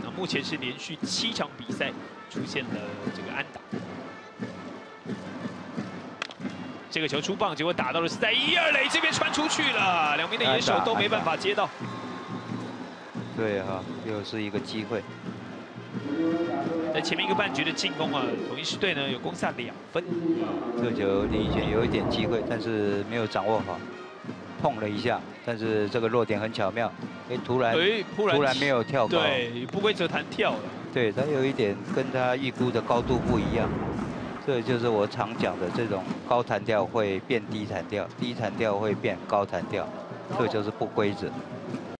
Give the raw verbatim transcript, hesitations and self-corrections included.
那目前是连续七场比赛出现了这个安打。这个球出棒，结果打到了是在一二垒这边传出去了，两边的野手都没办法接到。 对哈、啊，又是一个机会。 在前面一个半局的进攻啊，统一狮队呢有攻下两分。 这球林奕璇有一点机会，但是没有掌握好，碰了一下，但是这个落点很巧妙，哎，突然哎，突然突然没有跳高， 对，不规则弹跳了。 对他有一点跟他预估的高度不一样。 这就是我常讲的，这种高弹跳会变低弹跳，低弹跳会变高弹跳，这就是不规则。